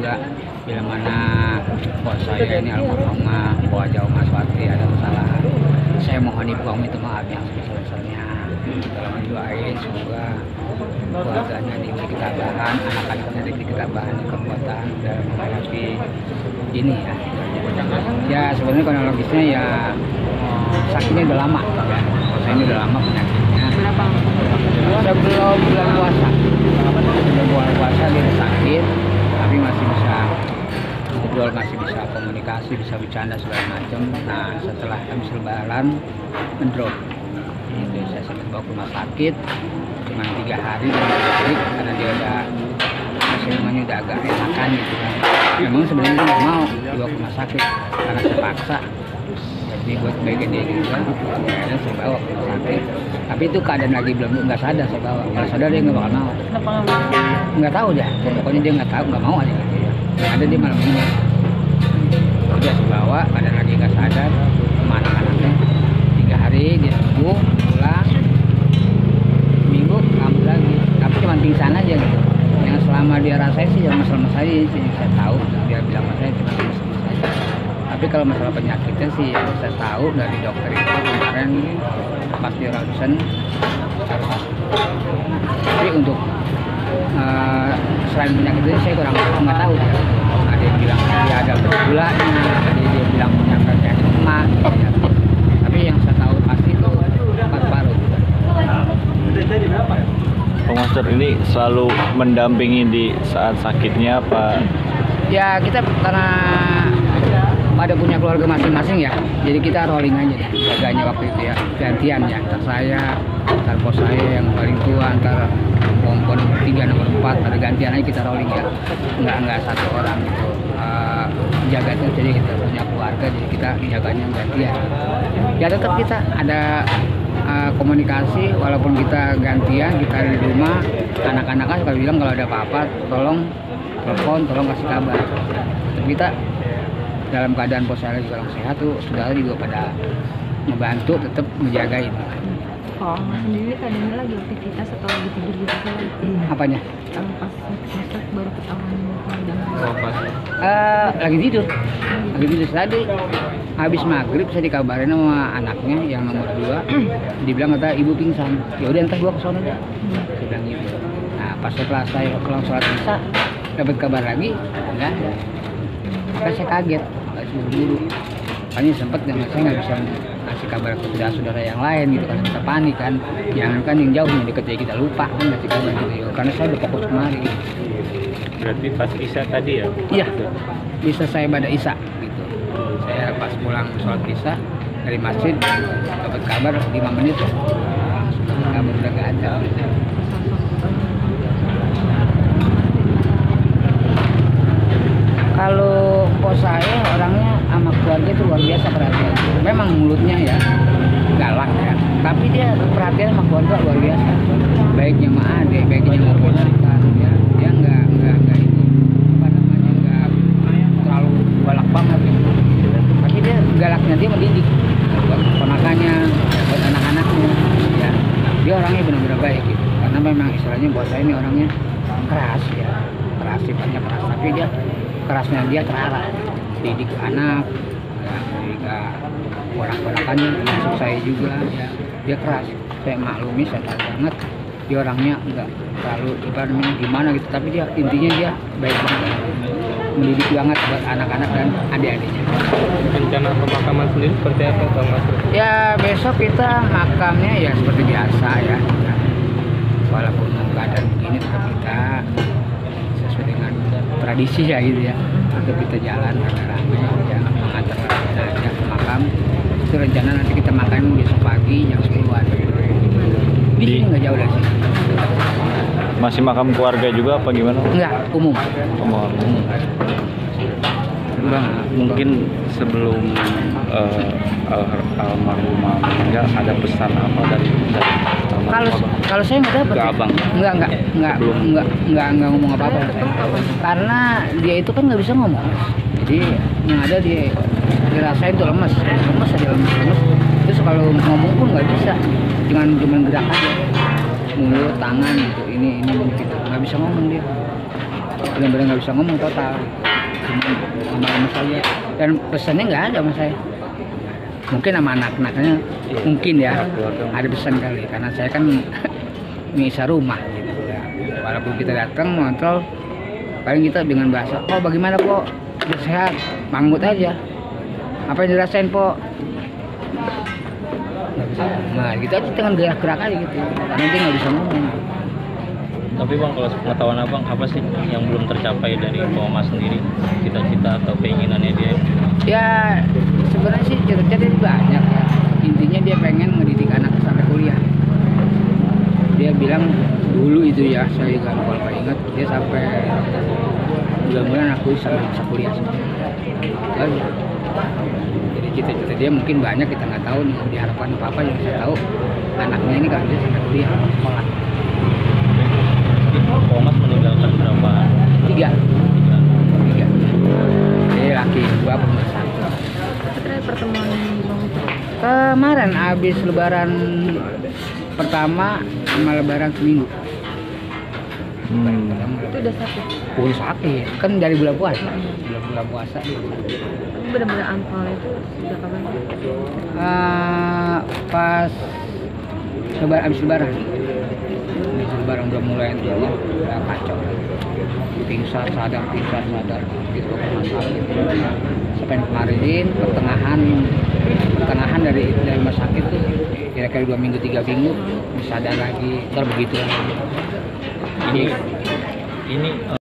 juga bila mana bos saya ini almarhumah Bu Haja Maswati ada kesalahan. Saya mohon ibu minta maaf yang sebesar-besarnya. Tolong doain semoga keluarganya diberi ketabahan, anak-anaknya diberi ketabahan, kekuatan dalam menghadapi ini ya. Ya sebenarnya kronologisnya ya sakitnya udah lama ya. Saya ini udah lama penyakitnya. Berapa? Sebelum bulan puasa. Sebelum bulan puasa dia sakit, tapi masih bisa ngobrol, masih bisa komunikasi, bisa bercanda segala macam. Nah setelah habis lebaran mendrop. Itu saya sempat bawa ke rumah sakit cuma 3 hari dan balik karena dia udah hasilnya udah agak enakan gitu kan. Memang sebenarnya dia nggak mau dibawa ke rumah sakit karena terpaksa. Jadi buat kebaikan dia juga, dan saya bawa ke rumah sakit. Tapi itu keadaan lagi belum nggak sadar saya bawa. Kalau sadar dia nggak bakal mau. Kenapa nggak mau? Nggak tahu deh. Pokoknya dia nggak tahu, nggak mau aja gitu ya. Yang ada dia malam ini. Udah saya bawa, keadaan lagi nggak sadar. Mana anaknya? 3 hari dia sembuh, pulang. Minggu kambuh lagi. Tapi cuma pingsan aja gitu. Yang selama dia rasain sih jangan masalah saya sih. Saya tahu dia bilang sama saya cuma masalah saya. Tapi kalau masalah penyakitnya sih yang saya tahu dari dokter itu kemarin pas di ronsen. Tapi untuk selain penyakit itu saya kurang nggak tahu ya. Ada yang bilang dia ada gulanya, ada yang bilang punya penyakit emak. Ya. Tapi yang saya tahu pasti itu paru-paru. Pak Master ini selalu mendampingi di saat sakitnya apa? Ya kita karena pada punya keluarga masing-masing ya, jadi kita rolling aja deh, jaganya waktu itu ya, gantian ya, antar saya, antar bos saya yang paling tua, antar kompon 3 nomor 4, ada gantian aja kita rolling ya, nggak satu orang gitu, jaga itu, jadi kita punya keluarga, jadi kita jaganya gantian. Ya tetap kita ada komunikasi, walaupun kita gantian, kita di rumah, anak-anak kalau bilang kalau ada apa-apa, tolong telepon, tolong kasih kabar. Kita dalam keadaan bos saya juga orang sehat tuh, saudara juga pada membantu tetap menjagain. Oh, sendiri tadinya lagi aktivitas atau lagi tidur gitu kan? Apanya? Pas masak baru ketahuan Lagi tidur tadi habis maghrib saya dikabarin sama anaknya yang nomor 2 dibilang kata ibu pingsan. Ya udah entar gua ke sana deh. Saya bilang gitu. Nah pas setelah saya pulang sholat isya dapat kabar lagi enggak ada. Kan saya kaget, nggak buru-buru. Makanya sempat saya nggak bisa ngasih kabar ke saudara-saudara yang lain gitu kan, kita panik kan. Jangankan yang jauh, yang dekat aja kita lupa kan ngasih kabar gitu ya. Karena saya udah fokus kemari. Berarti pas Isya tadi ya? Iya, bisa saya pada Isya gitu. Saya pas pulang sholat Isya dari masjid dapat kabar 5 menit. Kabar udah nggak ada. Kalau bos saya orangnya sama keluarga itu luar biasa perhatian. Memang mulutnya ya galak ya, tapi dia perhatian sama keluarga luar biasa. Baiknya sama adik, baiknya sama ponakan ya. Dia nggak itu apa namanya nggak terlalu galak banget gitu. Tapi dia galaknya dia mendidik buat ponakannya, buat anak-anaknya. Ya, dia orangnya benar-benar baik gitu. Karena memang istilahnya bos saya ini orangnya keras ya, keras sifatnya keras. Tapi dia kerasnya dia terarah, didik anak, ya, didik ponak-ponakannya, termasuk saya juga, ya, dia keras. Saya maklumi, saya tahu banget, dia orangnya enggak terlalu ibaratnya gimana gitu, tapi dia intinya dia baik banget, mendidik banget buat anak-anak dan adik-adiknya. Rencana pemakaman sendiri seperti apa Bang Mas? Ya besok kita makamnya ya seperti biasa ya, walaupun keadaan begini tetap kita sesuai dengan tradisi ya gitu ya, untuk kita jalan rame-rame ya mengantar jenazah ke makam. Itu rencana nanti kita makan besok pagi jam 10-an. Di sini nggak jauh dari sini. Masih makam keluarga juga apa gimana? Enggak, umum. Umum. Bang, mungkin sebelum almarhumah meninggal ada pesan apa dari Kalau saya nggak dapat. Ke abang? Enggak ngomong apa-apa. Karena dia itu kan nggak bisa ngomong. Jadi yang ada dia dirasain tuh lemes aja. Terus kalau ngomong pun nggak bisa, cuma gerak aja, mulut, tangan gitu, ini gitu, nggak bisa ngomong dia. benar-benar nggak bisa ngomong total, cuma sama saja. Dan pesannya nggak ada sama saya. Mungkin sama anak-anaknya mungkin ya ada pesan kali, karena saya kan ngisa rumah gitu ya. Walaupun kita datang ngontrol, paling kita dengan bahasa, oh bagaimana po, udah sehat, manggut aja, apa yang dirasain po. Nah gitu aja dengan gerak-gerak aja gitu, karena dia nggak bisa ngomong. Tapi Bang, kalau pengetahuan Abang, apa sih yang belum tercapai dari Pak Mas sendiri? Cita-cita atau keinginannya dia? Ya sebenarnya sih cita-cita dia banyak ya. Intinya dia pengen ngedidik anak sampai kuliah. Dia bilang dulu itu ya, saya juga lupa ingat, dia sampai mudah-mudahan aku sampai bisa kuliah. Lalu, jadi cita-cita dia mungkin banyak, kita nggak tahu nih diharapkan apa yang saya tahu anaknya ini kalau dia sampai kuliah sekolah. Pak Mas meninggalkan berapa? Tiga. Jadi laki dua perempuan satu. Tapi terakhir pertemuan Bang itu Kemarin habis lebaran pertama sama lebaran seminggu. itu udah sakit. Oh sakit, kan dari bulan puasa. Bulan puasa. Tapi benar-benar ampal itu sejak kapan? Pas lebaran, habis lebaran. Habis lebaran udah mulai itu udah kacau. Pingsan sadar gitu masalah gitu. Sampai kemarin pertengahan dari rumah sakit tuh kira-kira 2 minggu 3 minggu sadar lagi, ntar begitu lagi. Ini